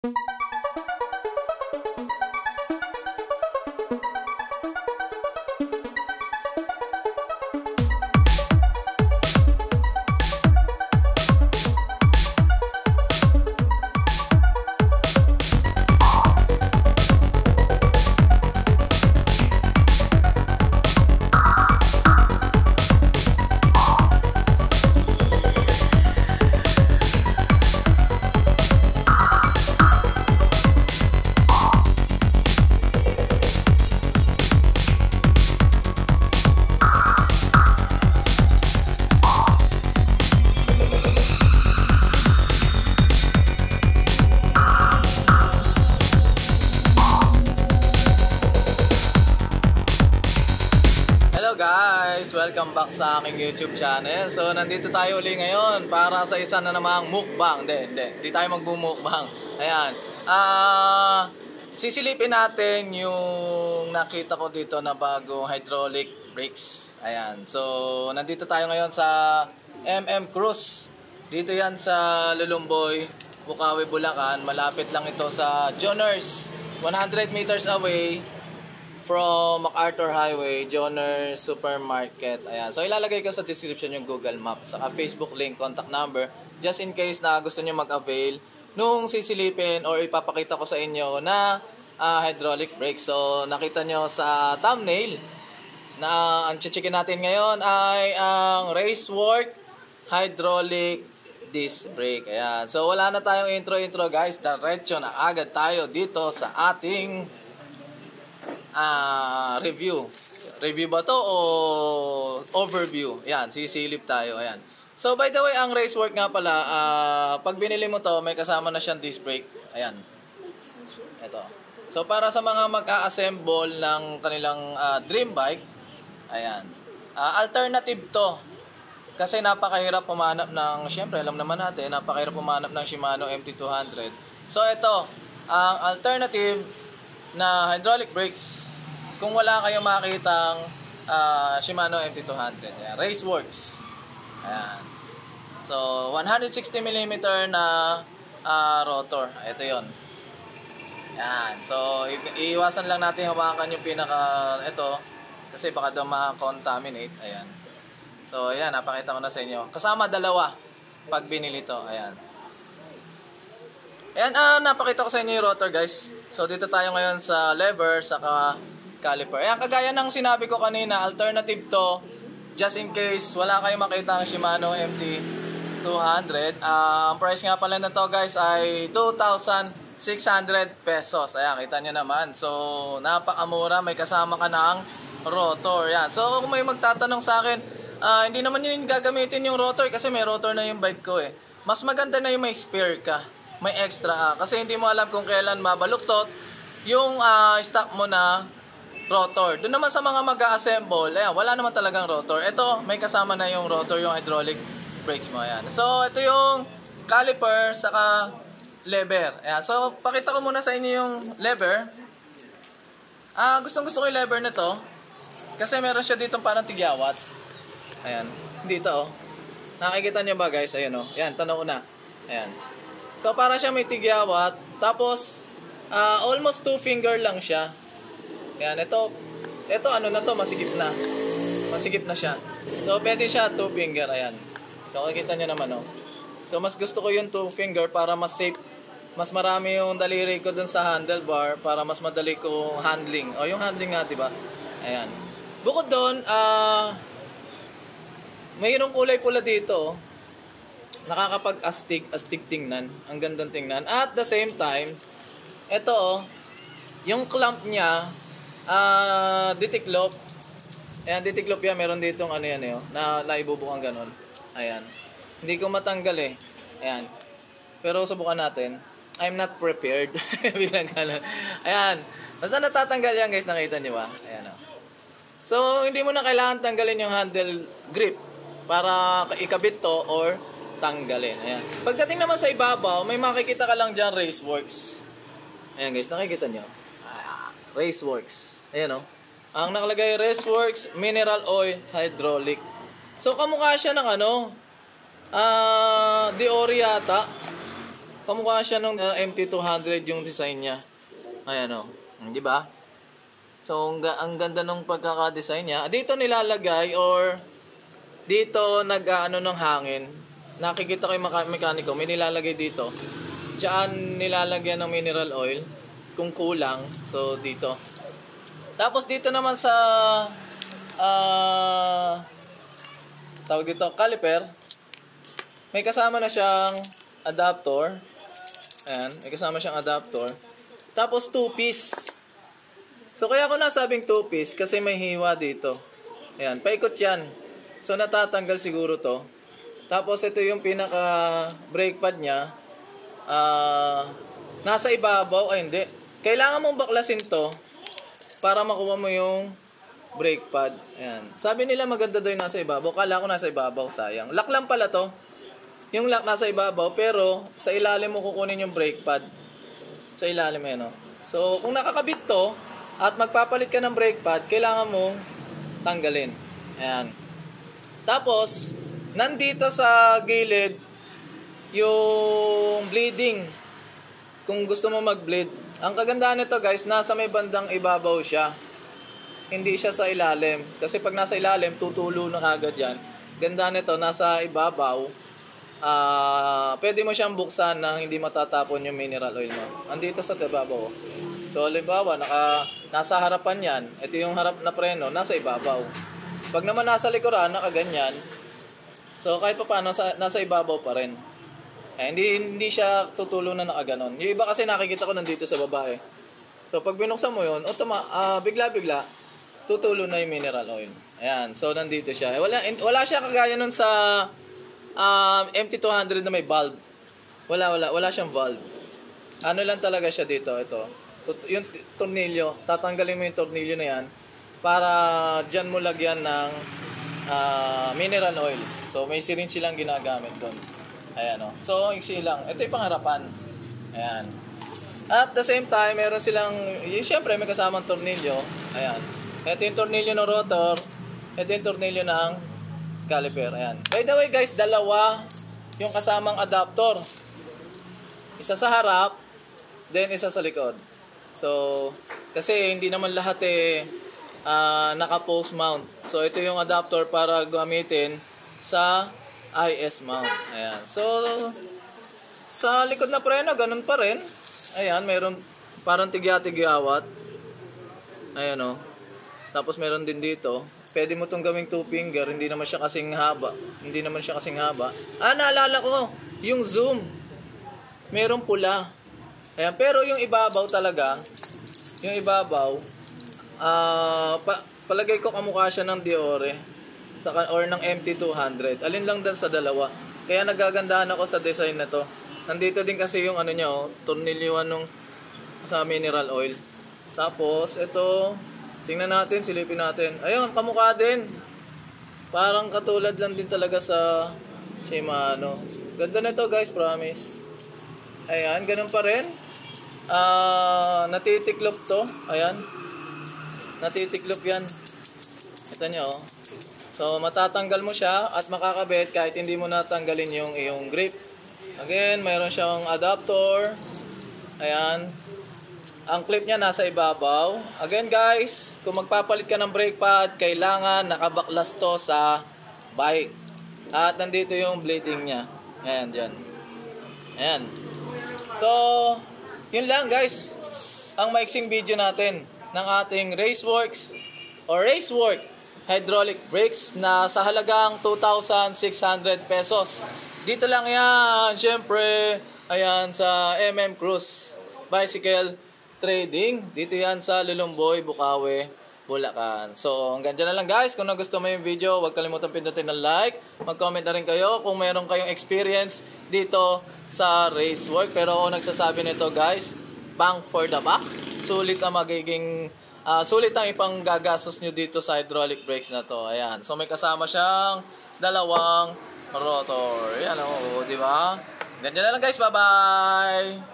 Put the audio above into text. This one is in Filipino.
Guys, welcome back sa aking YouTube channel. So, nandito tayo uli ngayon para sa isa na namang mukbang. Hindi tayo magbumukbang. Ayan. Sisilipin natin yung nakita ko dito na bagong hydraulic brakes. Ayan. So, nandito tayo ngayon sa Cruise. Dito yan sa Lulumboy, Bukawi, Bulacan. Malapit lang ito sa Johners. 100 meters away from MacArthur Highway, Johnner Supermarket. Ayan. So, ilalagay ko sa description yung Google Map, saka Facebook link, contact number, just in case na gusto nyo mag-avail nung sisilipin or ipapakita ko sa inyo na hydraulic brake. So, nakita nyo sa thumbnail na ang checkin natin ngayon ay ang Racework Hydraulic Disc Brake. Ayan. So, wala na tayong intro guys. Diretso na agad tayo dito sa ating review ba to o overview? Ayan, sisilip tayo. Ayan. So, by the way, ang Racework nga pala, pag binili mo to, may kasama na siyang disc brake. Ayan. Ito. So, para sa mga mag-a-assemble ng kanilang dream bike, ayan. Alternative to. Kasi napakahirap pumanap ng, syempre, alam naman natin, napakahirap pumanap ng Shimano MT200. So, ito, ang alternative na hydraulic brakes kung wala kayong makitang Shimano MT200. Ayan, Raceworks. Ayan. So, 160mm na rotor. Ito yon. Ayan. So, iiwasan lang natin hawakan yung ito, kasi baka daw ma-contaminate. Ayan. So, ayan, napakita ko na sa inyo. Kasama dalawa pag binili to. Ayan. Ayan, napakita ko sa inyo yung rotor guys. So, dito tayo ngayon sa lever, saka caliper. Ayan, kagaya ng sinabi ko kanina, alternative to, just in case wala kayong makita ang Shimano MT200. Ang price nga pala na to guys ay 2,600 pesos. Ayan, kita nyo naman. So, napakamura, may kasama ka ng rotor. Ayan. So, kung may magtatanong sa akin, hindi naman yun gagamitin yung rotor kasi may rotor na yung bike ko eh. Mas maganda na yung may spare ka. May extra kasi hindi mo alam kung kailan mabaluktot yung stock mo na rotor. Doon naman sa mga mag-a-assemble, ayan, wala naman talagang rotor. Ito, may kasama na yung rotor, yung hydraulic brakes mo. Ayan. So, ito yung caliper, saka lever. Ayan. So, pakita ko muna sa inyo yung lever. Gustong-gusto ko yung lever na to kasi meron siya dito parang tigyawat. Ayan. Dito, oh. Nakikita nyo ba, guys? Ayan, oh. Ayan, tanaw na. Ayan. So, para siya may tigyawat. Tapos, almost 2 finger lang siya. Ayan, ito ano na to, masigip na. Masigip na siya. So, pwede siya 2 finger. Ayan. So, makikita nyo naman, oh. So, mas gusto ko yung 2 finger para mas safe. Mas marami yung daliri ko dun sa handlebar para mas madali kong handling. O, yung handling nga, diba? Ayan. Bukod dun, mayroong kulay pula dito, oh. Nakakapag-astig tingnan. Ang gandang tingnan. At the same time, ito oh, yung clamp niya, ditiklop. Ayan, ditiklop yan. Meron ditong ano yan eh, oh, na naibubukang ganon. Ayan. Hindi ko matanggal eh. Ayan. Pero subukan natin. I'm not prepared. Bilang ganon. Ayan. Basta natatanggal yan guys, nakita nyo ba? Ayan oh. So, hindi mo na kailangan tanggalin yung handle grip para ikabit to or tanggalin. Ayan. Pagdating naman sa ibabaw, may makikita ka lang dyan, Raceworks. Ayan guys, nakikita nyo. Raceworks. Ayan o. Ang nakalagay, Raceworks Mineral Oil Hydraulic. So, kamukha siya ng ano, Diori yata. Kamukha siya ng MT200 yung design niya. Ayan o. Di ba? So, ang ganda ng pagkaka-design niya. Dito nilalagay or dito nag-ano ng hangin. Nakikita ko yung mekaniko, may nilalagay dito. Diyan nilalagyan ng mineral oil kung kulang. So, dito. Tapos dito naman sa tawag dito, caliper. May kasama na siyang adapter. Ayan, may kasama siyang adapter. Tapos 2-piece. So kaya ako nasabing 2-piece kasi may hiwa dito. Ayan, paikot yan. So natatanggal siguro to. Tapos ito yung pinaka brake pad niya. Nasa ibabaw, ay hindi. Kailangan mong baklasin to para makuha mo yung brake pad. Ayan. Sabi nila maganda daw yung nasa ibabaw. Kala ko nasa ibabaw, sayang. Lock lang pala to. Yung lock nasa ibabaw, pero sa ilalim mo kukunin yung brake pad. Sa ilalim eh, no? So, kung nakakabit to, at magpapalit ka ng brake pad, kailangan mong tanggalin. Ayan. Tapos, nandito sa gilid, yung bleeding. Kung gusto mo mag-bleed. Ang kagandahan nito guys, nasa may bandang ibabaw siya. Hindi siya sa ilalim. Kasi pag nasa ilalim, tutulo na agad yan. Ganda nito, nasa ibabaw. Pwede mo siyang buksan na hindi matatapon yung mineral oil mo. Andito sa ibabaw. So, halimbawa, nasa harapan yan. Ito yung harap na preno, nasa ibabaw. Pag naman nasa likuran, nakaganyan. So, kahit pa paano, nasa ibabaw pa rin. Hindi siya tutulo na nakaganon. Yung iba kasi nakikita ko nandito sa baba eh. So, pag binuksan mo yun, bigla-bigla, tutulo na yung mineral oil. Ayan, so nandito siya. Wala siya kagaya nun sa MT200 na may valve. Wala siyang valve. Ano lang talaga siya dito, ito. Yung tornilyo, tatanggalin mo yung tornilyo na yan para dyan mo lagyan ng mineral oil. So may syringe lang ginagamit doon. Ayan o. So iksi lang. Ito yung pangharapan. Ayan. At the same time, meron silang, siyempre may kasamang tornilyo. Ayan. Ito yung tornilyo ng rotor. Ito yung tornilyo ng caliper. Ayan. By the way guys, dalawa yung kasamang adapter. Isa sa harap, then isa sa likod. So, kasi hindi naman lahat naka-post mount. So, ito yung adapter para gamitin sa IS mount. Ayan. So, sa likod na preno, ganun pa rin. Ayan, mayroon parang tigya-tigyawat. Ayan o. Tapos meron din dito. Pwede mo itong gawing 2 finger. Hindi naman siya kasing haba. Naalala ko. Yung zoom. Merong pula. Ayan. Pero yung ibabaw talaga. Yung ibabaw. Palagay ko kamukha siya ng Diore. Or ng MT200. Alin lang din sa dalawa. Kaya nagagandahan ako sa design na to. Nandito din kasi yung ano niya, tornilyuan nung sa mineral oil. Tapos, ito, tingnan natin, silipin natin. Ayun, kamukha din. Parang katulad lang din talaga sa Shimano. Ganda na ito guys, promise. Ayan, ganun pa rin. Natitiklop to. Ayan. Natitiklop yan. Ito nyo, oh. So, matatanggal mo siya at makakabit kahit hindi mo natanggalin yung iyong grip. Again, mayroon siyang adapter. Ayan. Ang clip niya nasa ibabaw. Again guys, kung magpapalit ka ng brake pad, kailangan nakabaklas to sa bike. At nandito yung blading niya. Ayan, dyan. Ayan. So, yun lang guys. Ang maiksing video natin ng ating Raceworks or Racework hydraulic brakes na sa halagang 2,600 pesos. Dito lang yan, syempre, ayan, sa Cruise Bicycle Trading. Dito yan sa Lulumboy, Bukawi, Bulacan. So, hanggang dyan na lang guys. Kung nagustuhan mo yung video, huwag kalimutan pindutin ng like. Mag-comment na rin kayo kung mayroon kayong experience dito sa Racework. Pero ako nagsasabi nito guys, bang for the buck. Sulit ang magiging, sulit ang ipanggagastos nyo dito sa hydraulic brakes na to. Ayan. So, may kasama siyang dalawang rotor. Yan o, di ba? Ganyan na lang guys. Bye-bye!